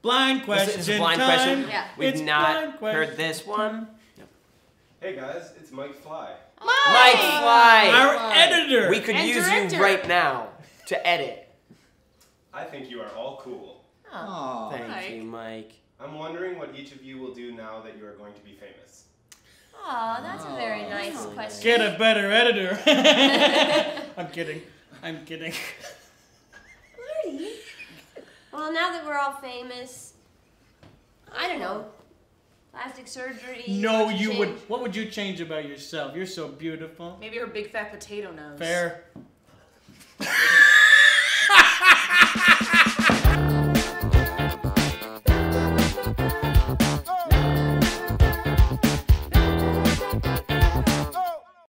Blind question. This is a blind question. Yeah. We've not heard this one. Hey guys, it's Mike Fly. Mike Fly! Our editor! We could use you right now to edit. I think you are all cool. Oh. Thank you, Mike. I'm wondering what each of you will do now that you are going to be famous. Oh, that's a very nice question. Get a better editor. I'm kidding. I'm kidding. Marty? Well, now that we're all famous, I don't know. Plastic surgery. No, you would. What would you change about yourself? You're so beautiful. Maybe her big fat potato nose. Fair.